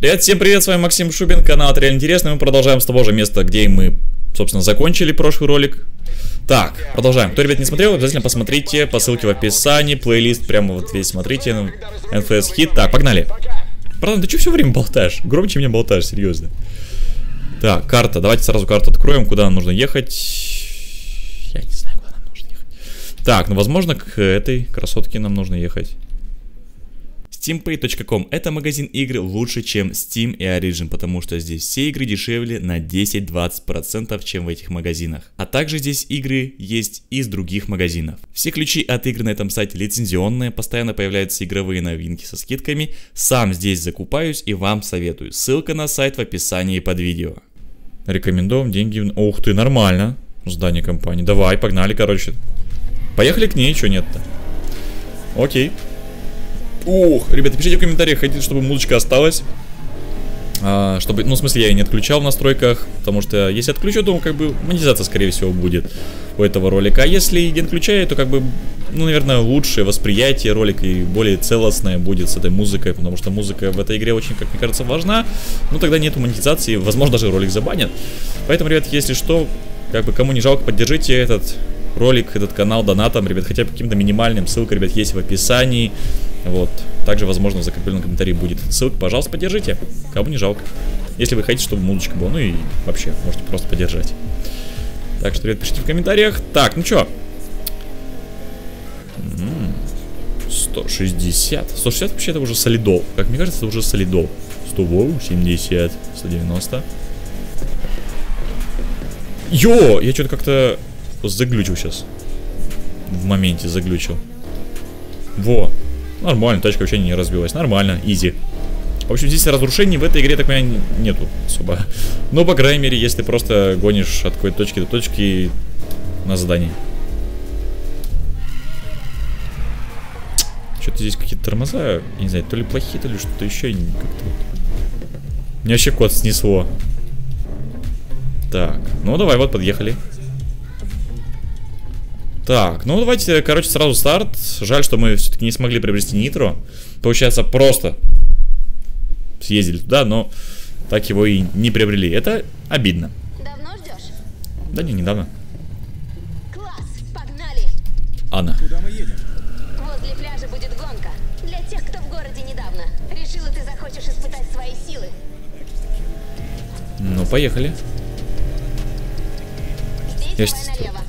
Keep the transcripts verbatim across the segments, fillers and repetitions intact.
Привет, всем привет, с вами Максим Шубин, канал Это Реально Интересно. Мы продолжаем с того же места, где мы, собственно, закончили прошлый ролик. Так, продолжаем. Кто, ребят, не смотрел, обязательно посмотрите по ссылке в описании. Плейлист прямо вот весь смотрите. эн эф эс Hit. Так, погнали. Братан, ты что все время болтаешь? Громче меня болтаешь, серьезно. Так, карта. Давайте сразу карту откроем, куда нам нужно ехать. Я не знаю, куда нам нужно ехать. Так, ну, возможно, к этой красотке нам нужно ехать. Steampay точка ком — это магазин игр лучше, чем Steam и Origin, потому что здесь все игры дешевле на десять-двадцать процентов, чем в этих магазинах. А также здесь игры есть из других магазинов. Все ключи от игр на этом сайте лицензионные, постоянно появляются игровые новинки со скидками. Сам здесь закупаюсь и вам советую. Ссылка на сайт в описании под видео. Рекомендуем, деньги... Ух ты, нормально. Здание компании. Давай, погнали, короче. Поехали к ней, что нет-то. Окей. Ух, ребята, пишите в комментариях, хотите, чтобы музычка осталась. а, Чтобы, ну, в смысле, я ее не отключал в настройках. Потому что, если отключу, то, как бы, монетизация, скорее всего, будет у этого ролика. А если не отключаю, то, как бы, ну, наверное, лучшее восприятие ролика и более целостное будет с этой музыкой. Потому что музыка в этой игре очень, как мне кажется, важна. Ну, тогда нету монетизации, возможно, даже ролик забанят. Поэтому, ребят, если что, как бы, кому не жалко, поддержите этот ролик, этот канал донатом, ребят, хотя бы каким-то минимальным. Ссылка, ребят, есть в описании. Вот. Также, возможно, в закрепленном комментарии будет ссылка. Пожалуйста, поддержите. Кому не жалко. Если вы хотите, чтобы музычка была. Ну и вообще, можете просто поддержать. Так что, ребят, пишите в комментариях. Так, ну чё? сто шестьдесят. сто шестьдесят вообще это уже солидол. Как мне кажется, это уже солидол. сто восемьдесят. сто девяносто. Йо! Я что-то как-то заглючил сейчас. В моменте заглючил. Во. Нормально, тачка вообще не разбилась. Нормально, изи. В общем, здесь разрушений в этой игре, так понимаю, нету особо. Но, по крайней мере, если ты просто гонишь от какой-то точки до точки на задании. Что-то здесь какие-то тормоза, я не знаю, то ли плохие, то ли что-то еще. Как-то вот. Меня вообще код снесло. Так, ну давай, вот подъехали. Так, ну давайте, короче, сразу старт. Жаль, что мы все-таки не смогли приобрести нитро. Получается, просто съездили туда, но так его и не приобрели. Это обидно. Давно ждешь? Да не, недавно. Класс, погнали. Анна. Куда мы едем? Возле пляжа будет гонка. Для тех, кто в городе недавно. Решила, ты захочешь испытать свои силы. Ну, поехали. Здесь Я давай налево.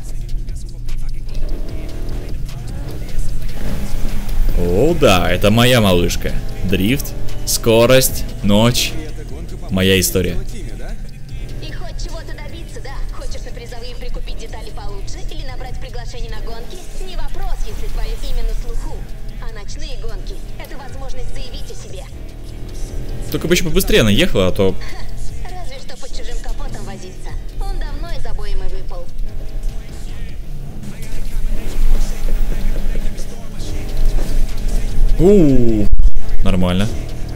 О, да, это моя малышка. Дрифт, скорость, ночь. Моя история. И хоть чего-то добиться, да? Хочешь на призовые прикупить детали получше или набрать приглашение на гонки? Не вопрос, если твое имя на слуху. А ночные гонки — это возможность заявить о себе. Только бы еще побыстрее она ехала, а то... Разве что под чужим капотом возиться. Он давно из обоймы выпал. У-у-у, нормально.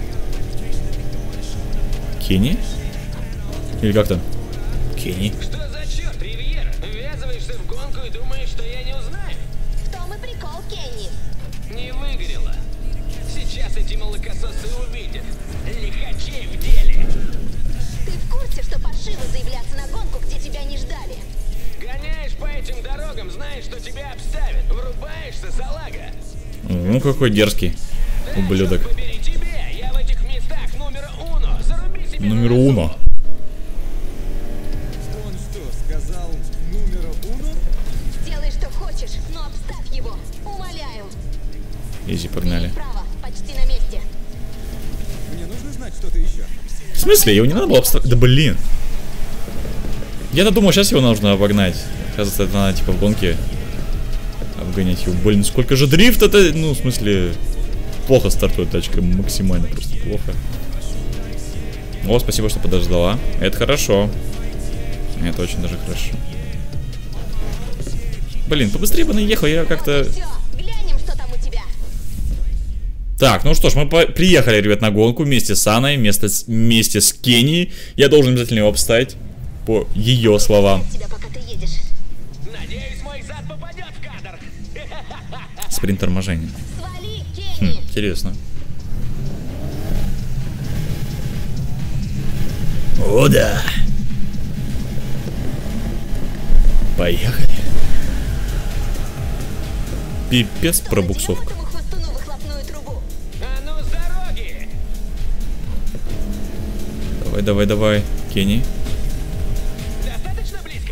Кенни? Или как там? Кенни. Что за черт, Ривьера? Ввязываешься в гонку и думаешь, что я не узнаю? В том и прикол, Кенни. Не выгорело. Сейчас эти молокососы увидят. Лихачей в деле. Ты в курсе, что паршиво заявляться на гонку, где тебя не ждали? Гоняешь по этим дорогам, знаешь, что тебя обставят. Врубаешься, салага. Ну какой дерзкий ублюдок. Черт побери тебе, я в этих местах номер уно. Заруби себе Номер на носу. уно. Он что, сказал номера уно? Делай, что хочешь, но обставь его. Умоляю. Изи, погнали. Вправо, почти на месте. Мне нужно знать что-то еще. В смысле? Его не надо было обставить? Да блин. Я-то думал, сейчас его нужно обогнать. Оказывается, это надо типа в гонке обгонять его. Блин, сколько же дрифт это? Ну, в смысле, плохо стартует тачка. Максимально просто плохо. О, спасибо, что подождала. Это хорошо. Это очень даже хорошо. Блин, побыстрее бы наехал, я как-то... Все, глянем, что там у тебя. Так, ну что ж, мы по приехали, ребят, на гонку вместе с Анной, вместе с, вместе с Кенни. Я должен обязательно его обставить, по ее словам. Тебя, пока ты едешь. Надеюсь, мой зад попадет в кадр. Спринт торможения. Свали, Хм, Кенни. интересно. О, да. Поехали. Пипец пробуксовка. А ну с дороги! Давай, давай, давай, Кенни. Достаточно близко?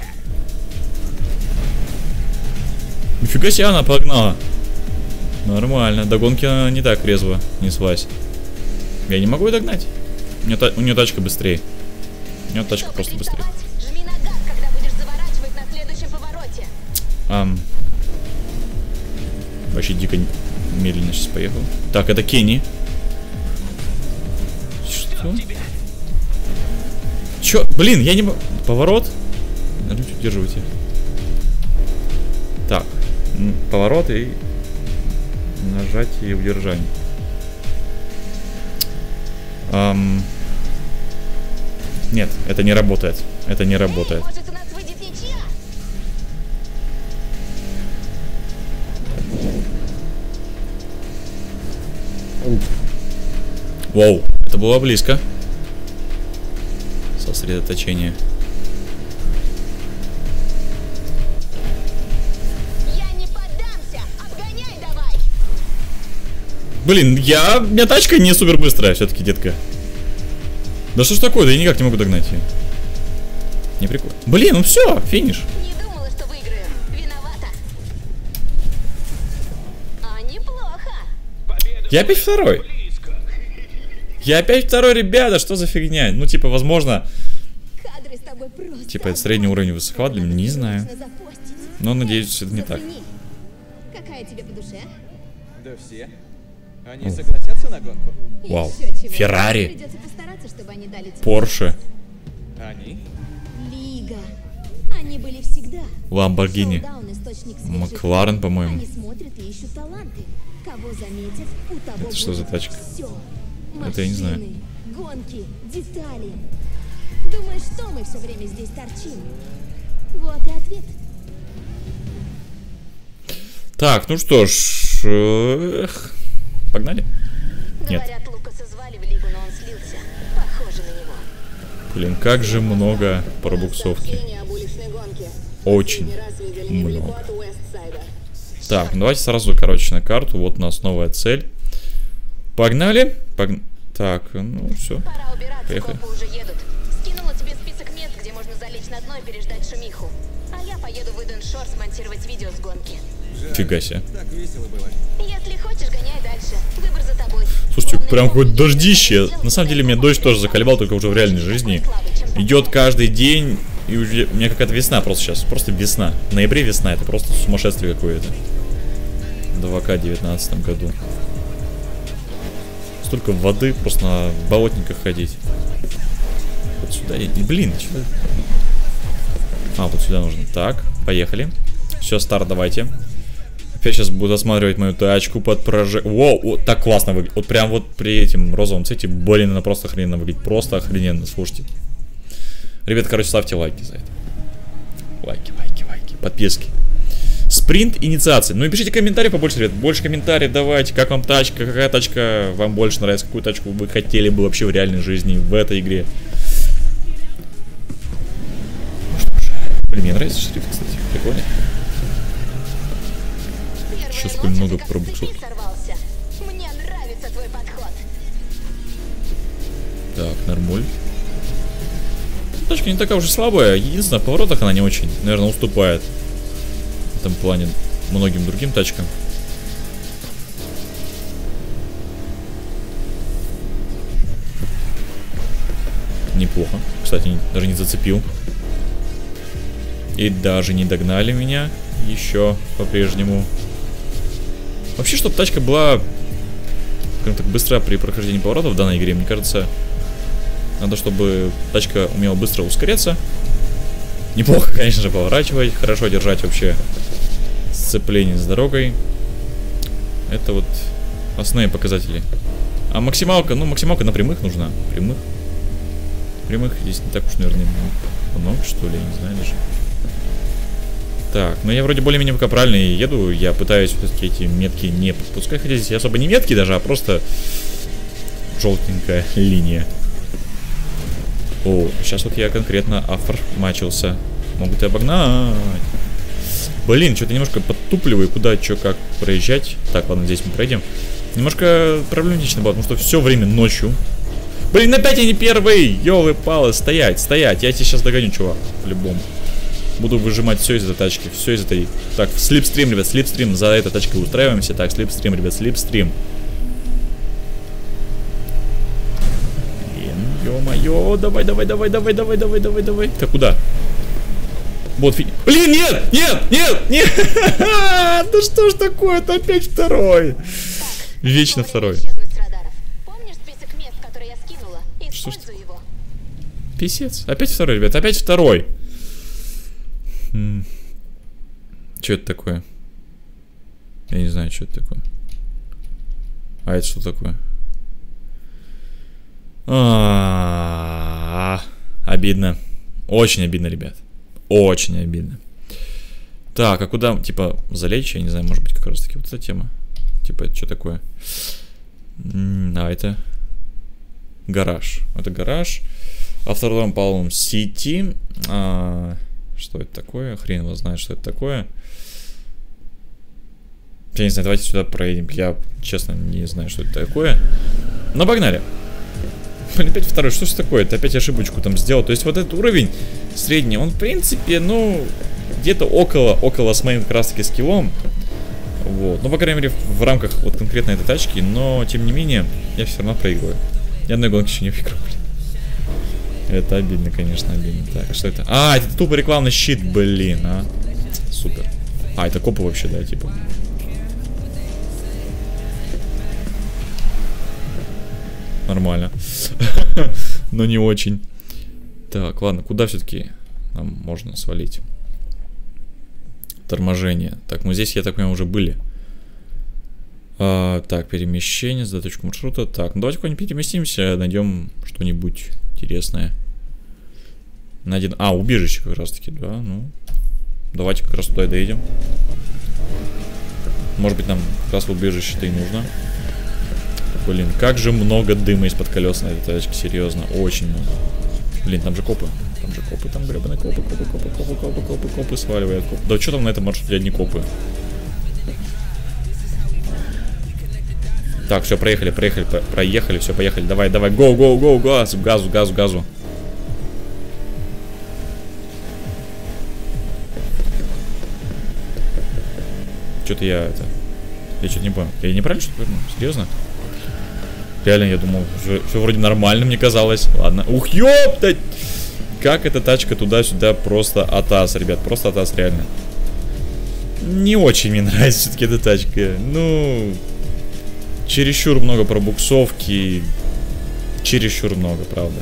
Нифига себе, она погнала. Нормально, до гонки она не так резво неслась. Я не могу ее догнать. У нее, та у нее тачка быстрее. У нее тачка Чтобы просто быстрее. дрифтовать, жми на газ, когда будешь заворачивать на следующем повороте. Ам. Вообще дико медленно сейчас поехал. Так, это Кенни. Что? Чё? Блин, я не могу. Поворот? Нажмите, удерживайте. Так. Поворот и нажатие и удержание. Ам. Нет, это не работает. Это не работает. Эй, может, у нас выйдет ничья? Воу, это было близко. Сосредоточение. Я не поддамся! Обгоняй давай! Блин, я... У меня тачка не супер быстрая все-таки, детка. Да что ж такое? Да я никак не могу догнать ее. Не прикольно. Блин, ну все, финиш. Не думала, что выиграю. Виновата. А неплохо. Победа Я опять второй. близко. Я опять второй, ребята, что за фигня? Ну, типа, возможно, Кадры с тобой просто. типа, это средний уровень высоковат для меня, не знаю. Нужно запостить. Но, надеюсь, это не так. Зацени. Какая тебе по душе? Да все. Они согласятся на гонку? Вау. Еще чего. Феррари. Придется постараться, чтобы они дали тебе. Порше, Они? Лига. Они были всегда. Ламборгини, Шоудаун, источник свежих Макларен, по-моему. Они смотрят и ищут таланты. Кого заметят, у того Это что за будет тачка? всё. Это я не знаю. Машины, гонки, детали. Думаешь, что мы все время здесь торчим? Вот и ответ. Так, ну что ж, эх, погнали. Нет. Говорят, Лукаса звали в лигу, но он слился. Похоже на него. Блин, как же много пробуксовки. Очень много. Так, ну давайте сразу, короче, на карту. Вот у нас новая цель. Погнали. Пог... Так, ну все. Пора убираться, Поехали. копы уже едут. Скинула тебе список мест, где можно залечь на дно и переждать шумиху. А я поеду в Иден Шор смонтировать видео с гонки. Фига себе. Так весело было. Если хочешь, гоняй дальше. Выбор за тобой. Слушайте, Главное, прям помни, хоть дождище. что На самом деле меня дождь тоже заколебал, только уже в реальной жизни. Идет каждый день, и уже у меня какая-то весна просто сейчас. Просто весна. В ноябре весна, это просто сумасшествие какое-то. В два ка девятнадцатом году. Столько воды, просто на болотниках ходить. Вот сюда. И, блин, что? А, вот сюда нужно. Так, поехали. Все, старт, давайте. Опять сейчас буду осматривать мою тачку под прожек. Воу, вот так классно выглядит. Вот прям вот при этим розовом цвете, блин, она просто охрененно выглядит. Просто охрененно, слушайте. Ребят, короче, ставьте лайки за это. Лайки, лайки, лайки. Подписки. Спринт инициации. Ну и пишите комментарии побольше, ребят. Больше комментариев давайте. Как вам тачка, какая тачка вам больше нравится, какую тачку вы хотели бы вообще в реальной жизни, в этой игре. Ну что ж. Блин, мне нравится шрифт, кстати. Прикольно. Еще сколь много пробуксов. Мне нравится твой подход. Так, нормуль. Тачка не такая уж и слабая. Единственное, в поворотах она не очень, наверное, уступает. В этом плане многим другим тачкам. Неплохо. Кстати, даже не зацепил. И даже не догнали меня еще по-прежнему. Вообще, чтобы тачка была, скажем так, быстро при прохождении поворотов в данной игре, мне кажется, надо, чтобы тачка умела быстро ускоряться. Неплохо, конечно же, поворачивать, хорошо держать вообще сцепление с дорогой. Это вот основные показатели. А максималка, ну максималка на прямых нужна. Прямых. Прямых здесь не так уж, наверное, много, что ли, я не знаю даже. Так, ну я вроде более-менее пока правильно еду. Я пытаюсь все-таки эти метки не подпускать. Хотя здесь особо не метки даже, а просто желтенькая линия. О, сейчас вот я конкретно оформачился. Могут и обогнать. Блин, что-то немножко подтупливаю, куда, что, как проезжать. Так, ладно, здесь мы пройдем. Немножко проблематично было, потому что все время ночью. Блин, опять я не первый! Ёлы-палы, стоять, стоять. Я тебя сейчас догоню, чувак, по-любому. Буду выжимать все из этой тачки, все из этой... Так, слипстрим, ребят, слипстрим. За этой тачкой устраиваемся. Так, слипстрим, ребят, слипстрим. Ё-моё, давай, давай, давай, давай, давай, давай, давай, давай. Ты куда? Вот, фи... Блин, нет, нет, нет, нет. Да что ж такое-то, опять второй. Вечно второй. Что ж такое? Писец. Опять второй, ребят, опять второй. Хм. Что это такое? Я не знаю, что это такое. А это что такое? А-а-а, обидно. Очень обидно, ребят. Очень обидно. Так, а куда, типа, залечь? Я не знаю, может быть, как раз таки вот эта тема. Типа, это что такое? А, это гараж. Это гараж. Автором Палм Сити. А, что это такое? Хрен его знает, что это такое. Я не знаю, давайте сюда проедем. Я, честно, не знаю, что это такое. Но погнали. Блин, опять второй, что ж такое? Это опять ошибочку там сделал. То есть вот этот уровень средний, он в принципе, ну, где-то около, около с моим как раз таки скиллом. Вот. Ну, по крайней мере, в, в рамках вот конкретно этой тачки. Но, тем не менее, я все равно проигрываю. Ни одной гонки еще не выиграл, блин. Это обидно, конечно, обидно. Так, что это? А, это тупо рекламный щит, блин, а. Супер. А, это копы вообще, да, типа. Нормально. Но не очень. Так, ладно, куда все-таки нам можно свалить? Торможение. Так, мы здесь, я так понимаю, уже были. А, так, перемещение, за точку маршрута. Так, ну давайте куда-нибудь переместимся, найдем что-нибудь интересное. Найден... А, убежище как раз таки, да, ну. Давайте как раз туда и доедем. Может быть, нам как раз в убежище-то и нужно. Блин, как же много дыма из-под колес на этой тачке, серьезно, очень много. Блин, там же копы, там же копы, там гребаные копы, копы, копы, копы, копы, копы, копы, сваливают копы. Да что там на этом маршруте, одни копы. Так, все, проехали, проехали, проехали, все, поехали, давай, давай, гоу, гоу, гоу, газу, газу, газу, газу. Что-то я это, я что-то не понял, я не правильно что-то понял, серьезно? Реально, я думал, все, все вроде нормально, мне казалось. Ладно. Ух, ёптать! Как эта тачка туда-сюда просто атас, ребят. Просто атас, реально. Не очень мне нравится все-таки эта тачка. Ну, чересчур много пробуксовки. Чересчур много, правда.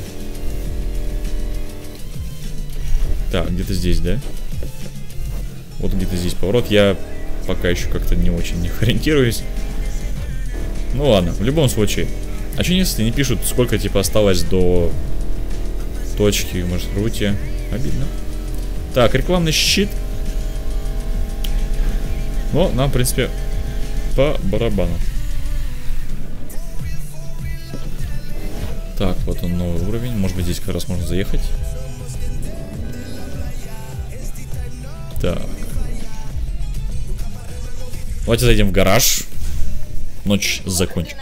Так, где-то здесь, да? Вот где-то здесь поворот. Я пока еще как-то не очень не ориентируюсь. Ну ладно, в любом случае. А что если не пишут, сколько типа осталось до точки в маршруте? Обидно. Так, рекламный щит. Ну, нам, в принципе, по барабану. Так, вот он, новый уровень. Может быть, здесь как раз можно заехать. Так. Давайте зайдем в гараж. Ночь закончилась.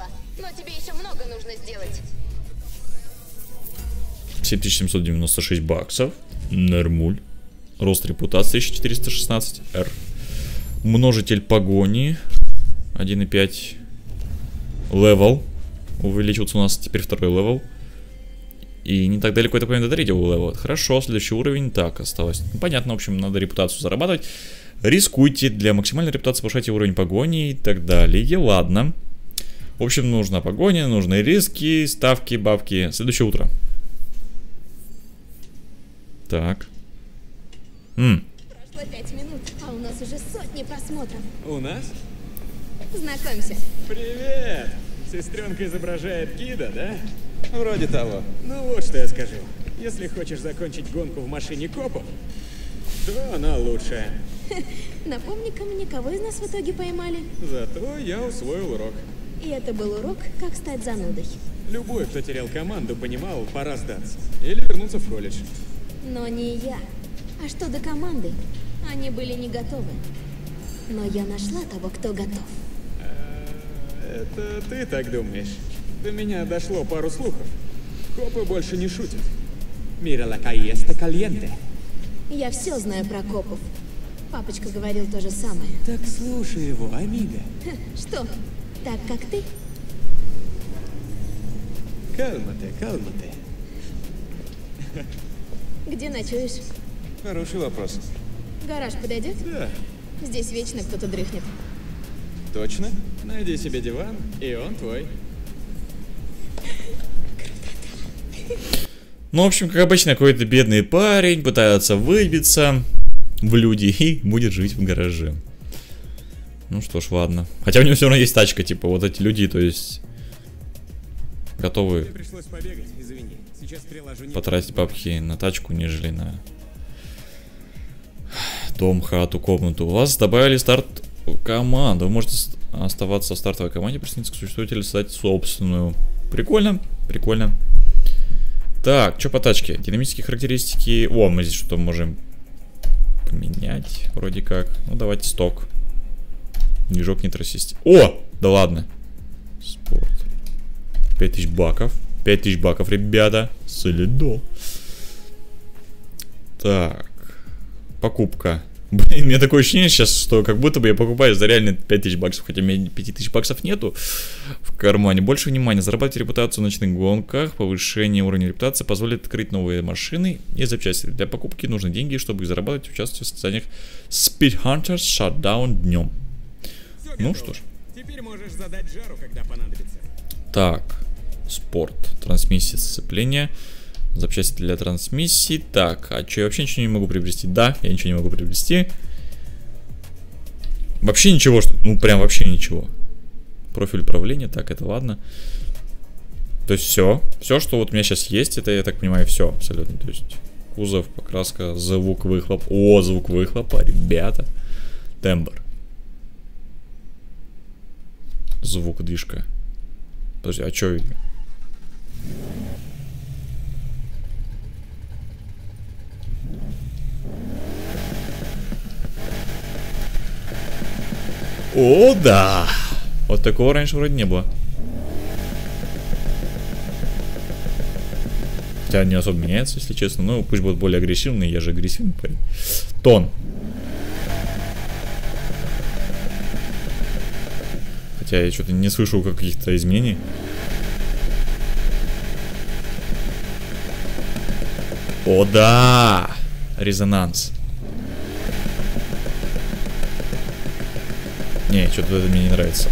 семь тысяч семьсот девяносто шесть баксов. Нормуль. Рост репутации тысяча четыреста шестнадцать. Р. Множитель погони. один и пять. Левел. Увеличился у нас теперь второй левел. И не так далеко, это понимаю, до третьего левела. Хорошо, следующий уровень. Так, осталось. Ну, понятно, в общем, надо репутацию зарабатывать. Рискуйте. Для максимальной репутации повышайте уровень погони и так далее. Ладно. В общем, нужна погоня, нужны риски, ставки, бабки. Следующее утро. Так. М. Прошло пять минут, а у нас уже сотни просмотров. У нас? Знакомься. Привет! Сестренка изображает гида, да? Вроде того. Ну вот что я скажу. Если хочешь закончить гонку в машине копов, то она лучшая. Напомни-ка мне, кого из нас в итоге поймали? Зато я усвоил урок. И это был урок, как стать занудой. Любой, кто терял команду, понимал, пора сдаться. Или вернуться в колледж. Но не я. А что до команды? Они были не готовы. Но я нашла того, кто готов. Это ты так думаешь? До меня дошло пару слухов. Копы больше не шутят. Мира ла каеста кальенте. Я все знаю про копов. Папочка говорил то же самое. Так слушай его, амиго. Ха, что, так как ты? Калмате, калмате. Где ночуешь? Хороший вопрос. Гараж подойдет? Да, Здесь вечно кто-то дрыхнет. точно. Найди себе диван, и он твой. Ну, в общем, как обычно, какой-то бедный парень пытается выбиться в люди и будет жить в гараже. Ну что ж, ладно. Хотя у него все равно есть тачка, типа, вот эти люди, то есть, готовы Мне пришлось побегать, извини. Сейчас приложу не... потратить бабки на тачку, нежели на дом, хату, комнату. У вас добавили старт команду. Вы можете оставаться в стартовой команде, присоединиться к существующей или создать собственную. Прикольно, прикольно. Так, что по тачке? Динамические характеристики. О, мы здесь что-то можем поменять, вроде как. Ну, давайте сток. Движок нитросистем. О, да ладно. Спорт. пять тысяч баков. пять тысяч баков, ребята. Солидо. Так. Покупка. Блин, у меня такое ощущение сейчас, что как будто бы я покупаю за реально пять тысяч баксов, хотя у меня пять тысяч баксов нету в кармане. Больше внимания. Зарабатывать репутацию в ночных гонках, повышение уровня репутации позволит открыть новые машины и запчасти. Для покупки нужны деньги, чтобы их зарабатывать, участвовать в состязаниях Speed Hunters Shutdown днем. Всё Ну готово. что ж. Теперь можешь задать жару, когда понадобится. Так, спорт, трансмиссия, сцепление, запчасти для трансмиссии. Так, а что, я вообще ничего не могу приобрести? Да, я ничего не могу приобрести. Вообще ничего, что... ну прям вообще ничего. Профиль управления, так, это ладно. То есть все, все, что вот у меня сейчас есть, это, я так понимаю, все абсолютно. То есть кузов, покраска, звук выхлоп. О, звук выхлопа, ребята. Тембр. Звук движка. Подожди, а чё? О, да! Вот такого раньше вроде не было. Хотя не особо меняется, если честно. Ну, пусть будет более агрессивный, я же агрессивный парень. Тон. Хотя я что-то не слышу каких-то изменений. О, да! Резонанс. Не, что-то это мне не нравится.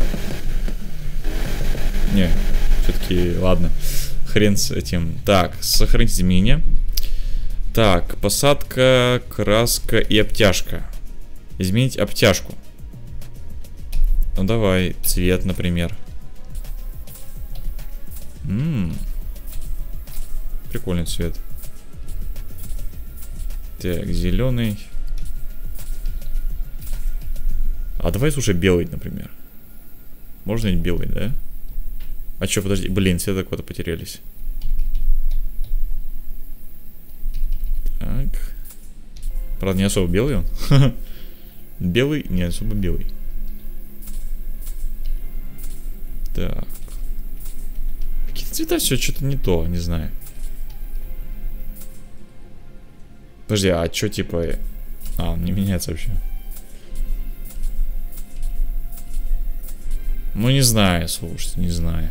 Не, все-таки, ладно. Хрен с этим. Так, сохранить изменения. Так, посадка, краска и обтяжка. Изменить обтяжку. Ну давай, цвет, например. М-м. Прикольный цвет. Так, зеленый. А давай, слушай, белый, например. Можно ведь белый, да? А чё, подожди, блин, цвета куда-то потерялись. Так. Правда, не особо белый он. Белый, не особо белый. Так. Какие-то цвета все что-то не то, не знаю. Подожди, а что типа... А, он не меняется вообще. Ну не знаю, слушайте, не знаю.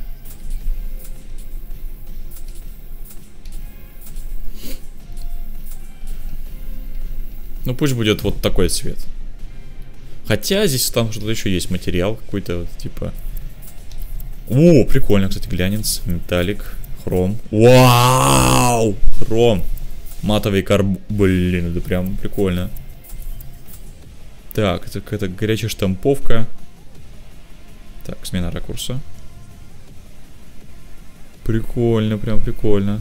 Ну пусть будет вот такой цвет. Хотя здесь там что-то еще есть, материал какой-то, вот, типа... О, прикольно, кстати, глянец, металлик, хром. Вау! Хром. Матовый карбон. Блин, это прям прикольно. Так, это какая-то горячая штамповка. Так, смена ракурса. Прикольно, прям прикольно.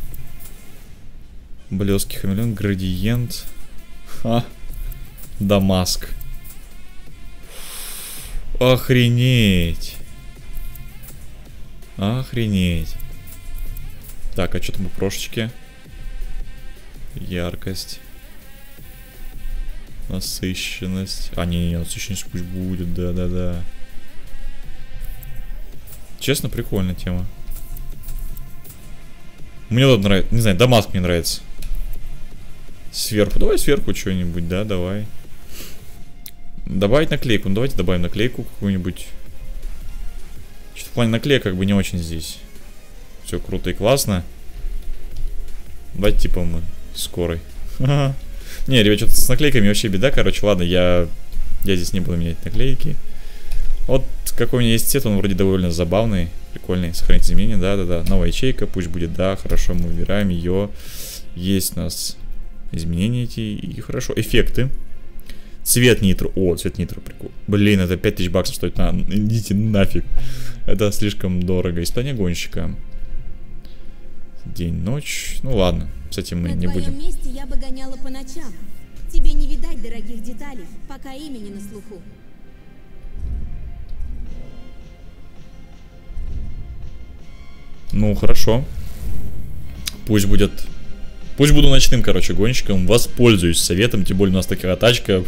Блески хамелеон, градиент. Ха. Дамаск. Охренеть. Охренеть. Так, а что там по прошечке? Яркость. Насыщенность. А, не, не, насыщенность пусть будет, да-да-да. Честно, прикольная тема. Мне тут нравится, не знаю, Дамаск мне нравится. Сверху, давай сверху что-нибудь, да, давай. Добавить наклейку, ну давайте добавим наклейку какую-нибудь. Что-то в плане наклеек как бы не очень здесь. Все круто и классно. Давайте типа мы скорой. Не, ребят, что-то с наклейками вообще беда, короче, ладно, я, я здесь не буду менять наклейки. Вот какой у меня есть цвет, он вроде довольно забавный, прикольный. Сохранить изменения, да-да-да. Новая ячейка, пусть будет, да, хорошо, мы выбираем ее. Есть у нас изменения эти, и хорошо. Эффекты. Цвет нитро, о, цвет нитро, прикольно. Блин, это пять тысяч баксов стоит, на, идите нафиг. Это слишком дорого. Испытание гонщика. День, ночь, ну ладно, с этим мы На не твоем будем. месте я бы гоняла по ночам. Тебе не видать дорогих деталей, пока имя не на слуху. Ну, хорошо. Пусть будет... Пусть буду ночным, короче, гонщиком. Воспользуюсь советом, тем более у нас такая тачка.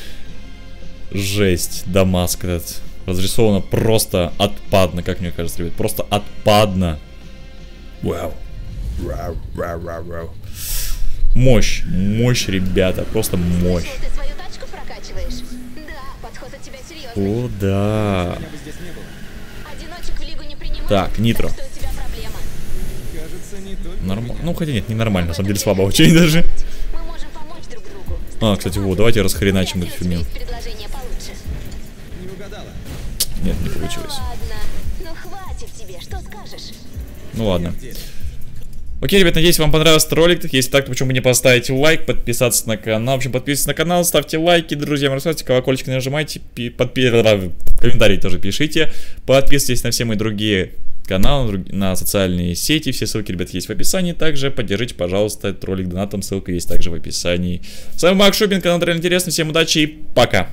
Жесть. Дамаск этот. Разрисовано просто отпадно, как мне кажется, ребят. Просто отпадно. Вау. Вау, вау, вау, вау. Мощь. Мощь, ребята. Просто мощь. Слышал, ты свою тачку прокачиваешь? Да, подход от тебя серьезный. О, да. Я бы здесь не был. Одиночек в лигу не принимают. Так, нитро. Так что у тебя проблема. Кажется, не только. Нормально. Ну, хотя нет, не нормально. На самом деле слабо очень даже. Мы можем помочь друг другу. А, кстати, вот, давайте расхреначим эту фигню. Есть предложение получше. Не угадала. Нет, не получилось. Ладно, ну хватит тебе, что скажешь? Ну ладно. Окей, ребят, надеюсь, вам понравился этот ролик. Если так, то почему бы не поставить лайк, подписаться на канал. В общем, подписывайтесь на канал, ставьте лайки, друзьям, ставьте колокольчик, нажимайте, подпи... комментарии тоже пишите. Подписывайтесь на все мои другие каналы, на социальные сети. Все ссылки, ребят, есть в описании. Также поддержите, пожалуйста, этот ролик донатом. Ссылка есть также в описании. С вами Макс Шубин, канал Реально Интересно. Всем удачи и пока!